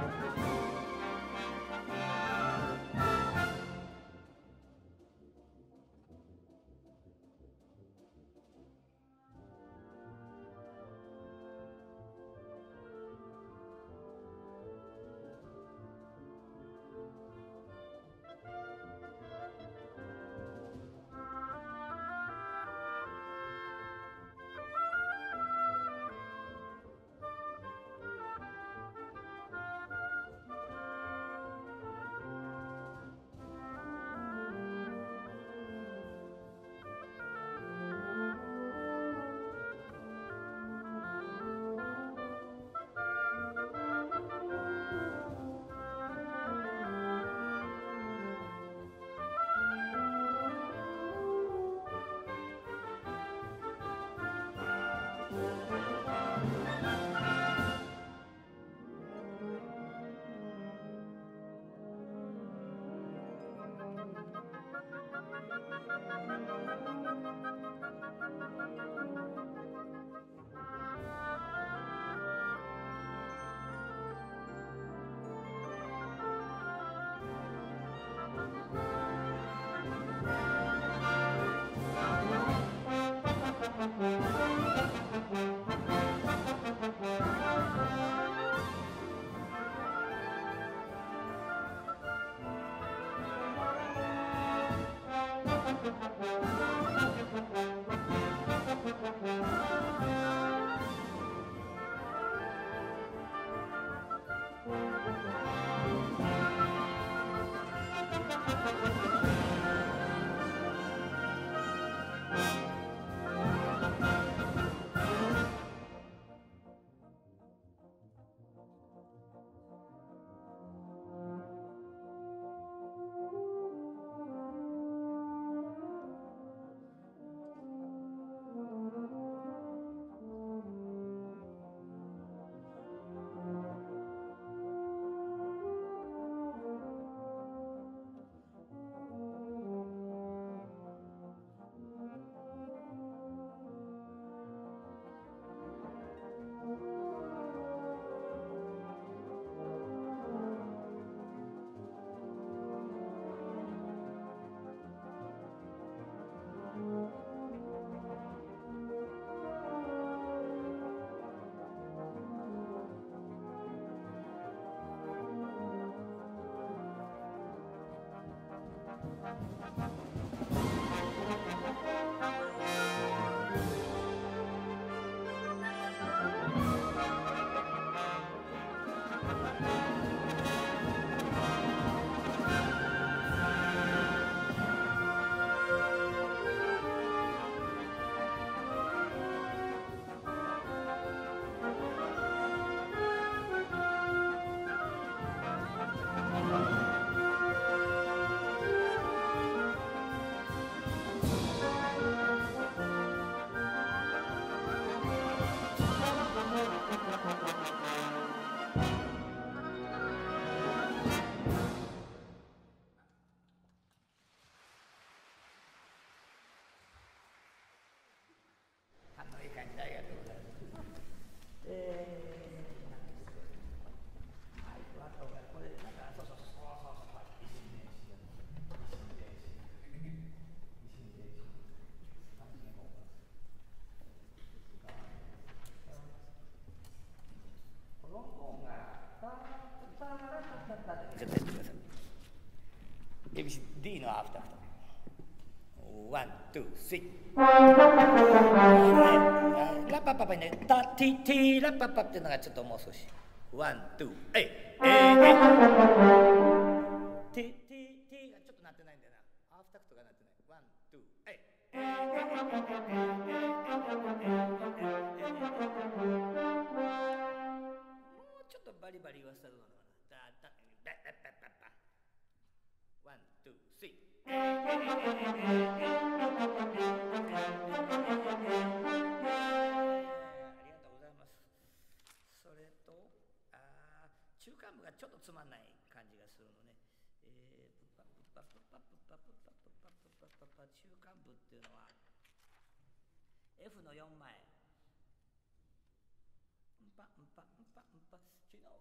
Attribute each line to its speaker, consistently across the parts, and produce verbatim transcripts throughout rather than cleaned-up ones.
Speaker 1: D のアフターワン、ツー、スリー。ラッパッパッパにね、タティティラッパッパっていうのがちょっともう少し。ワン、ツー、えい、えい、えい。ティティティがちょっと鳴ってないんだよな。アフターとか鳴ってない。ワン、ツー、えい、えい、えい。もうちょっとバリバリ言わせたらどうなのかな。タタラッパッパッパ。ワン、ツー、スリー。ありがとうございます。それと、あ中間部がちょっとつまんない感じがするのね。えー、プッパプッパプッパプッパプッパプッパプッパプッパ中間部っていうのは F のよんまい。んぱんぱんぱんぱ。昨日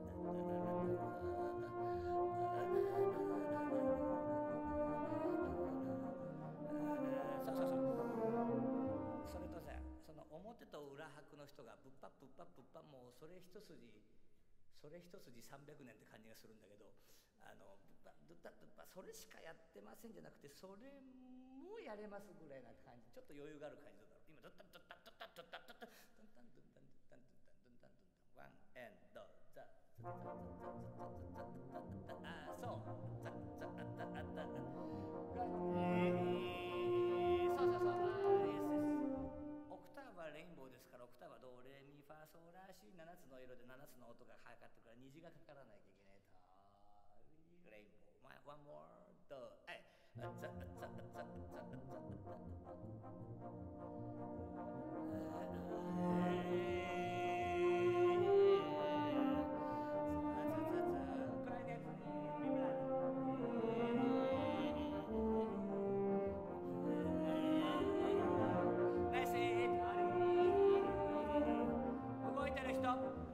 Speaker 1: それとさ、その表と裏拍の人がぶっぱぶっぱぶっぱ、もうそれ一筋それ一筋さんびゃくねんって感じがするんだけど、あのぶっぱぶっぱぶっぱそれしかやってませんじゃなくて、それもやれますぐらいな感じ、ちょっと余裕がある感じだろう。今ドッタンドッタンドッタンドッタンドッタンドッタンドッタンドッタンドッタンドッタンドッタンドッタンワンエンドザザザザザザザザザザザ、あそうザザザザザザが、そうそうそう、オクターブはレインボーですから、オクターブはドレミファソラシななつの色でななつの音がかかってるから、虹がかからないといけないと。レインボー、ワンモード、はい、ザザザザザザ動いてる人、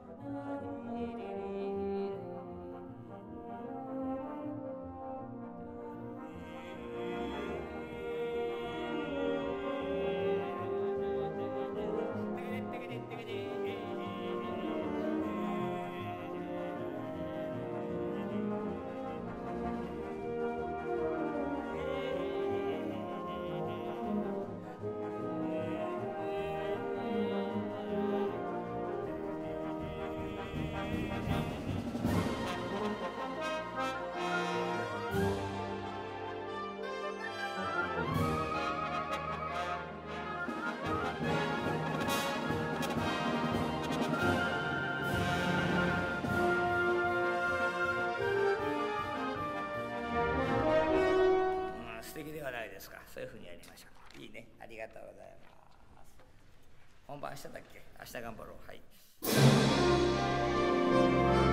Speaker 1: 素敵ではないですか。そういうふうにやりましょう。いいね、ありがとうございます。本番明日だっけ？明日頑張ろう。はい。